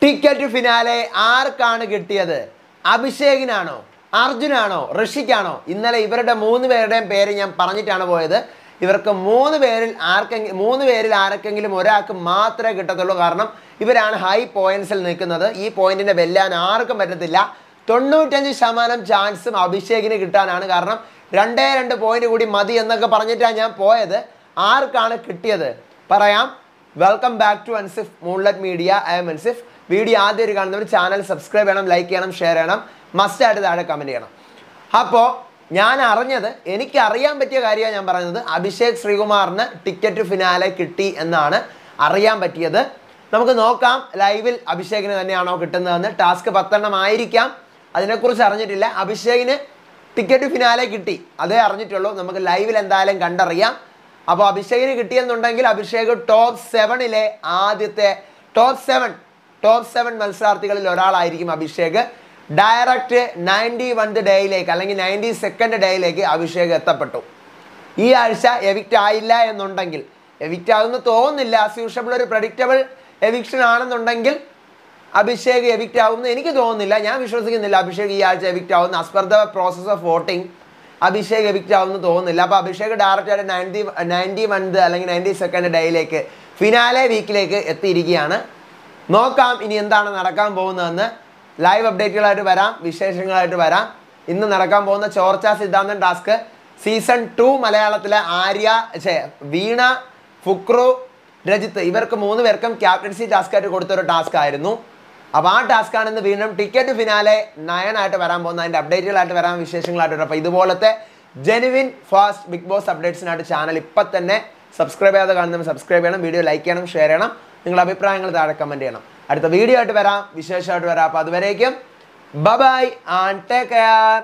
Ticket finale ആർക്കാണ് കിട്ടിയത്? അഭിഷേകിനാണോ, അർജുനാണോ, ഋഷിക്കാണോ? ഇന്നലെ ഇവരുടെ 3 പേരുടെയും പേര് ഞാൻ പറഞ്ഞിട്ടാണ് പോയത്. ഇവർക്ക് 3 പേരിൽ ആർക്കെങ്കിലും ഒരാൾക്ക് മാത്രമേ കിട്ടത്തുള്ളൂ. കാരണം ഇവരാണ് ഹൈ പോയിന്റ്സിൽ നിൽക്കുന്നത്. ഈ പോയിന്റിനെ വെല്ലാൻ ആർക്കും പറ്റത്തില്ല. 95% ചാൻസും അഭിഷേകിന് കിട്ടാനാണ്. കാരണം 2 പോയിന്റ് കൂടി മതി എന്നൊക്കെ പറഞ്ഞിട്ടാണ് ഞാൻ പോയത്. ആർക്കാണ് കിട്ടിയത് പറയാം. Welcome back to Ansif moonlight media. I am Ansif. Video ആദ്യം കാണുന്നവർ ചാനൽ സബ്സ്ക്രൈബ് ചെയ്യണം, ലൈക്ക് ചെയ്യണം, ഷെയർ ചെയ്യണം, മസ്റ്റായിട്ട് താഴെ കമൻറ്റ് ചെയ്യണം. അപ്പോൾ ഞാൻ അറിഞ്ഞത്, എനിക്കറിയാൻ പറ്റിയ കാര്യമാണ് ഞാൻ പറയുന്നത്. അഭിഷേക് ശ്രീകുമാറിന് ടിക്കറ്റ് ഫിനാലെ കിട്ടി എന്നാണ് അറിയാൻ പറ്റിയത്. നമുക്ക് നോക്കാം ലൈവിൽ അഭിഷേകിന് തന്നെയാണോ കിട്ടുന്നതെന്ന്. ടാസ്ക് 10 ആയിരിക്കാം, അതിനെക്കുറിച്ച് അറിഞ്ഞിട്ടില്ല. അഭിഷേകിന് ടിക്കറ്റ് ഫിനാലെ കിട്ടി, അതേ അറിഞ്ഞിട്ടുള്ളൂ. നമുക്ക് ലൈവിൽ എന്തായാലും കണ്ടറിയാം. അപ്പോൾ അഭിഷേകിന് കിട്ടിയെന്നുണ്ടെങ്കിൽ അഭിഷേക് ടോപ്പ് 7-ലെ ആദ്യത്തെ ടോപ്പ് 7 മത്സരാർത്ഥികളിൽ ഒരാളായിരിക്കും അഭിഷേക്. ഡയറക്റ്റ് 91th ഡേയിലേക്ക് അല്ലെങ്കിൽ 92nd ഡേയിലേക്ക് അഭിഷേക് എത്തപ്പെട്ടു. ഈ ആഴ്ച എവിക്റ്റ് ആയില്ല എന്നുണ്ടെങ്കിൽ, എവിക്റ്റ് ആകുമെന്ന് തോന്നുന്നില്ല, ആസ് യൂഷ്വൽ ഒരു പ്രഡിക്റ്റബിൾ എവിക്ഷൻ ആണെന്നുണ്ടെങ്കിൽ അഭിഷേക് എവിക്റ്റ് ആകുമെന്ന് എനിക്ക് തോന്നുന്നില്ല. ഞാൻ വിശ്വസിക്കുന്നില്ല അഭിഷേക് ഈ ആഴ്ച എവിക്റ്റ് ആവുമെന്ന്. As per the process of voting Abhishek evict ആവുമെന്ന് തോന്നുന്നില്ല. അപ്പോൾ അഭിഷേക് ഡയറക്റ്റായിട്ട് 91th അല്ലെങ്കിൽ 92nd ഡേയിലേക്ക് ഫിനാലെ വീക്കിലേക്ക് എത്തിയിരിക്കുകയാണ്. നോക്കാം ഇനി എന്താണ് നടക്കാൻ പോകുന്നതെന്ന്. ലൈവ് അപ്ഡേറ്റുകളായിട്ട് വരാം, വിശേഷങ്ങളായിട്ട് വരാം. ഇന്ന് നടക്കാൻ പോകുന്ന ചോർച്ച സിദ്ധാന്തം ടാസ്ക് സീസൺ 2 മലയാളത്തിലെ വീണ, ഫുക്രു, രജിത്ത് ഇവർക്ക് 3 പേർക്കും ക്യാപ്റ്റൻസി ടാസ്കായിട്ട് കൊടുത്തൊരു ടാസ്ക് ആയിരുന്നു. അപ്പോൾ ആ ടാസ്ക്കാണ് ഇന്ന് വീണ്ടും ടിക്കറ്റ് ഫിനാലെ 9 ആയിട്ട് വരാൻ പോകുന്നത്. അതിൻ്റെ അപ്ഡേറ്റുകളായിട്ട് വരാം, വിശേഷങ്ങളായിട്ട് വരാം. അപ്പോൾ ഇതുപോലത്തെ ജെനുവിൻ ഫാസ്റ്റ് ബിഗ് ബോസ് അപ്ഡേറ്റ്സിനായിട്ട് ചാനൽ ഇപ്പം തന്നെ സബ്സ്ക്രൈബ് ചെയ്യാതെ കാണുന്നവർ സബ്സ്ക്രൈബ് ചെയ്യണം, വീഡിയോ ലൈക്ക് ചെയ്യണം, ഷെയർ ചെയ്യണം, നിങ്ങളുടെ അഭിപ്രായങ്ങൾ താഴെ കമൻറ്റ് ചെയ്യണം. അടുത്ത വീഡിയോ ആയിട്ട് വരാം, വിശേഷമായിട്ട് വരാം. അപ്പോൾ അതുവരേക്കും ബൈ ആൻഡ് ടേക്ക് കെയർ.